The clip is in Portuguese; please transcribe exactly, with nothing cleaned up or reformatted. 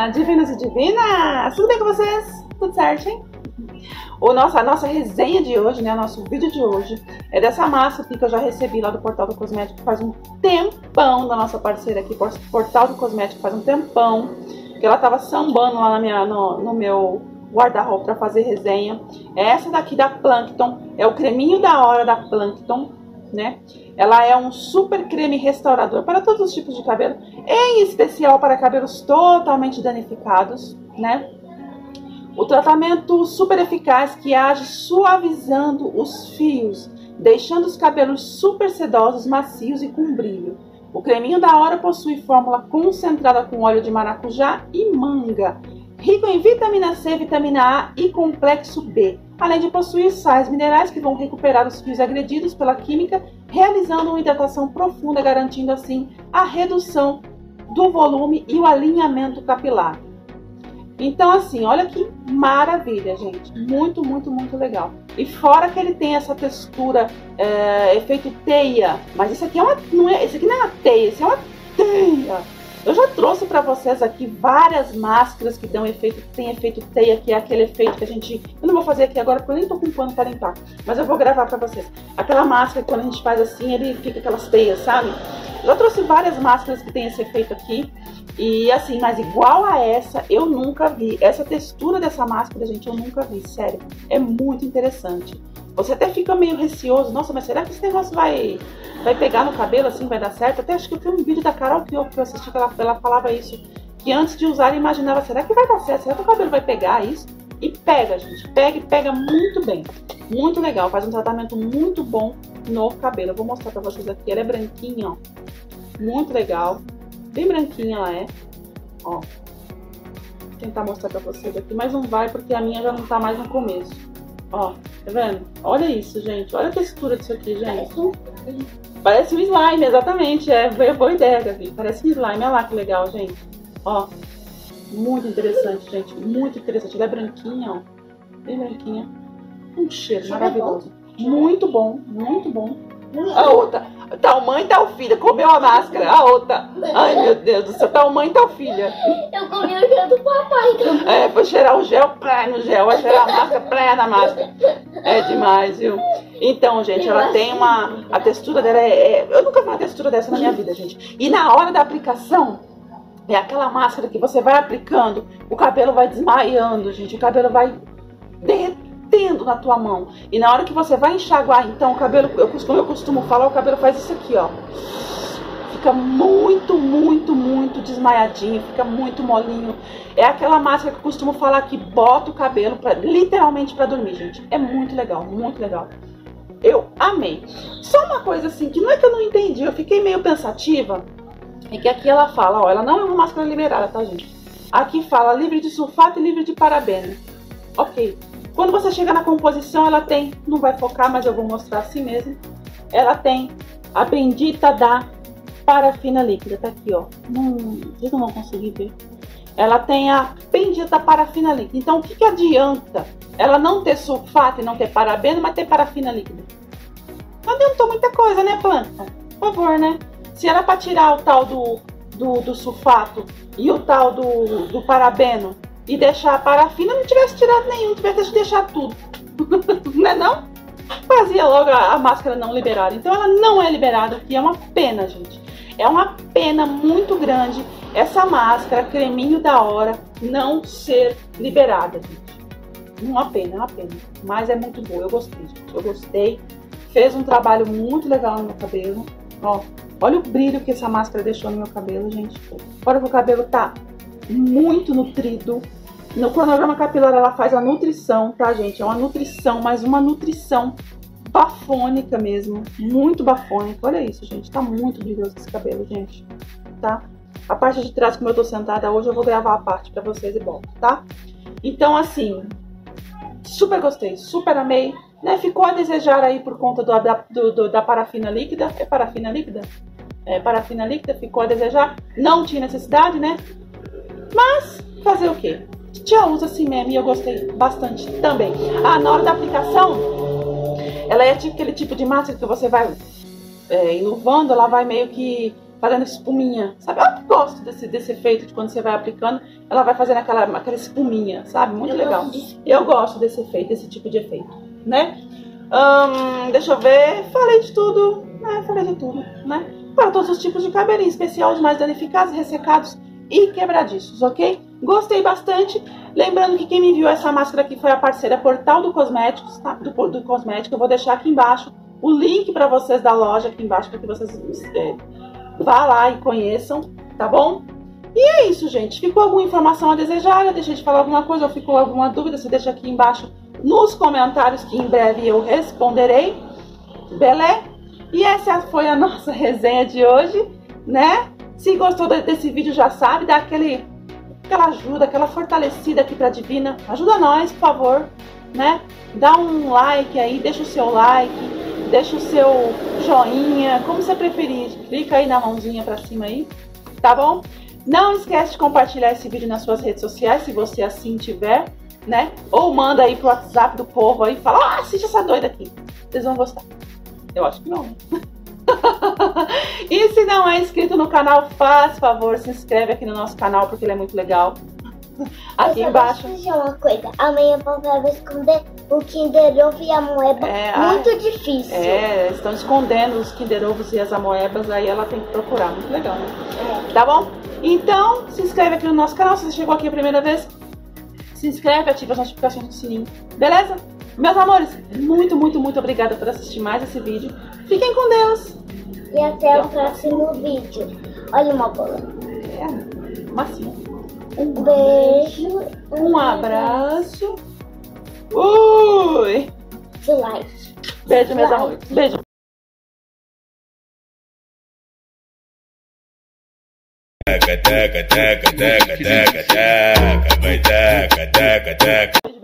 Olá, divinos e divinas! Tudo bem com vocês? Tudo certo, hein? O nosso, a nossa resenha de hoje, né, o nosso vídeo de hoje é dessa máscara aqui que eu já recebi lá do Portal do Cosmético faz um tempão, da nossa parceira aqui, Portal do Cosmético, faz um tempão, que ela tava sambando lá na minha, no, no meu guarda-roupa para fazer resenha. Essa daqui da Plankton, é o creminho da hora da Plankton, né? Ela é um super creme restaurador para todos os tipos de cabelo, em especial para cabelos totalmente danificados, né? O tratamento super eficaz que age suavizando os fios, deixando os cabelos super sedosos, macios e com brilho. O creminho da hora possui fórmula concentrada com óleo de maracujá e manga, rico em vitamina C, vitamina A e complexo B, além de possuir sais minerais que vão recuperar os fios agredidos pela química, realizando uma hidratação profunda, garantindo assim a redução do volume e o alinhamento capilar. Então assim, olha que maravilha, gente, muito, muito, muito legal. E fora que ele tem essa textura, é, efeito teia, mas isso aqui é uma, não é, isso aqui não é uma teia, isso é uma teia. Eu já trouxe para vocês aqui várias máscaras que dão efeito, tem efeito teia, que é aquele efeito que a gente, eu não vou fazer aqui agora porque eu nem tô com pano para limpar, mas eu vou gravar para vocês. Aquela máscara que quando a gente faz assim, ele fica aquelas teias, sabe? Eu já trouxe várias máscaras que tem esse efeito aqui. E assim, mas igual a essa, eu nunca vi. Essa textura dessa máscara, gente, eu nunca vi, sério. É muito interessante. Você até fica meio receoso. Nossa, mas será que esse negócio vai, vai pegar no cabelo assim, vai dar certo? Até acho que eu vi um vídeo da Carol que eu, que eu assisti, que ela, ela falava isso. Que antes de usar, imaginava, será que vai dar certo? Será que o cabelo vai pegar isso? E pega, gente. Pega e pega muito bem. Muito legal. Faz um tratamento muito bom no cabelo. Eu vou mostrar pra vocês aqui. Ela é branquinha, ó. Muito legal. Bem branquinha ela é, ó, vou tentar mostrar pra vocês aqui, mas não vai porque a minha já não tá mais no começo, ó, tá vendo? Olha isso, gente, olha a textura disso aqui, gente. Parece um slime, exatamente, é boa ideia, Gabi, parece um slime, olha lá que legal, gente, ó, muito interessante, gente, muito interessante, ela é branquinha, ó, bem branquinha, um cheiro maravilhoso, muito bom, muito bom. A outra, tal mãe, tal filha, comeu a máscara, a outra, ai meu Deus do céu, tal mãe, tal filha. Eu comi o gel do papai também. É, foi cheirar o gel, plé no gel, vai cheirar a máscara, plé na máscara. É demais, viu? Então, gente, ela tem uma, a textura dela é, é, eu nunca vi uma textura dessa na minha vida, gente. E na hora da aplicação, é aquela máscara que você vai aplicando, o cabelo vai desmaiando, gente, o cabelo vai derretendo na tua mão. E na hora que você vai enxaguar, então o cabelo, eu costumo, eu costumo falar, o cabelo faz isso aqui, ó. Fica muito, muito, muito desmaiadinho, fica muito molinho. É aquela máscara que eu costumo falar que bota o cabelo pra, literalmente para dormir, gente. É muito legal, muito legal. Eu amei. Só uma coisa assim, que não é que eu não entendi, eu fiquei meio pensativa, é que aqui ela fala, ó, ela não é uma máscara liberada, tá, gente? Aqui fala livre de sulfato e livre de parabeno. Ok. Quando você chega na composição, ela tem, não vai focar, mas eu vou mostrar assim mesmo. Ela tem a bendita da parafina líquida, tá aqui, ó. Hum, vocês não vão conseguir ver. Ela tem a bendita parafina líquida. Então, o que que adianta ela não ter sulfato e não ter parabeno, mas ter parafina líquida? Não adiantou muita coisa, né, planta? Por favor, né? Se era pra tirar o tal do, do, do sulfato e o tal do, do parabeno, e deixar a parafina, não tivesse tirado nenhum, tivesse deixado tudo. Não é não? Fazia logo a, a máscara não liberada. Então ela não é liberada, que é uma pena, gente. É uma pena muito grande essa máscara, creminho da hora, não ser liberada, gente. Uma pena, é uma pena. Mas é muito boa, eu gostei, gente. Eu gostei. Fez um trabalho muito legal no meu cabelo. Ó, olha o brilho que essa máscara deixou no meu cabelo, gente. Olha que o cabelo tá muito nutrido. No cronograma capilar ela faz a nutrição, tá, gente? É uma nutrição, mas uma nutrição bafônica mesmo, muito bafônica. Olha isso, gente, tá muito brilhoso esse cabelo, gente, tá? A parte de trás, como eu tô sentada hoje, eu vou gravar a parte pra vocês e volto, tá? Então, assim, super gostei, super amei, né? Ficou a desejar aí por conta do, da, do, do, da parafina líquida. É parafina líquida? É, parafina líquida, ficou a desejar. Não tinha necessidade, né? Mas, fazer o quê? Já usa assim mesmo e eu gostei bastante também. Ah, na hora da aplicação, ela é tipo aquele tipo de máscara que você vai é, enluvando, ela vai meio que fazendo espuminha, sabe? Eu gosto desse, desse efeito de quando você vai aplicando, ela vai fazendo aquela, aquela espuminha, sabe? Muito Eu legal. gosto de- Eu gosto desse efeito, desse tipo de efeito, né? Hum, deixa eu ver, falei de tudo, né? Falei de tudo, né? Para todos os tipos de cabelinho, especial os mais danificados, ressecados e quebradiços, ok? Gostei bastante. Lembrando que quem me enviou essa máscara aqui foi a parceira Portal do Cosméticos, tá? do, do Cosmético. Eu vou deixar aqui embaixo o link para vocês da loja aqui embaixo, para que vocês é, vá lá e conheçam, tá bom? E é isso, gente. Ficou alguma informação a desejar? Eu deixei de falar alguma coisa ou ficou alguma dúvida? Você deixa aqui embaixo nos comentários que em breve eu responderei. Beleza? E essa foi a nossa resenha de hoje, né? Se gostou desse vídeo, já sabe, dá aquele, aquela ajuda, aquela fortalecida aqui pra Divina. Ajuda nós, por favor, né? Dá um like aí, deixa o seu like, deixa o seu joinha, como você preferir. Clica aí na mãozinha pra cima aí, tá bom? Não esquece de compartilhar esse vídeo nas suas redes sociais, se você assim tiver, né? Ou manda aí pro WhatsApp do povo aí e fala, ah, assiste essa doida aqui. Vocês vão gostar. Eu acho que não. E se não é inscrito no canal, faz favor, se inscreve aqui no nosso canal, porque ele é muito legal. Aqui eu embaixo. Deixa eu dizer uma coisa. Amanhã o papai vai esconder o Kinder Ovo e a moeba. É, muito a... difícil. É, estão escondendo os Kinder Ovos e as amoebas, aí ela tem que procurar. Muito legal, né? É. Tá bom? Então, se inscreve aqui no nosso canal, se você chegou aqui a primeira vez. Se inscreve, ativa as notificações do sininho. Beleza? Meus amores, muito, muito, muito obrigada por assistir mais esse vídeo. Fiquem com Deus. E até o próximo vídeo. Olha uma bola. É, massinho. Um beijo. Um abraço. Ui! Like. Beijo, meus Like. amores. Beijo. Taca, taca, taca, taca, taca, taca, vai taca, taca, taca.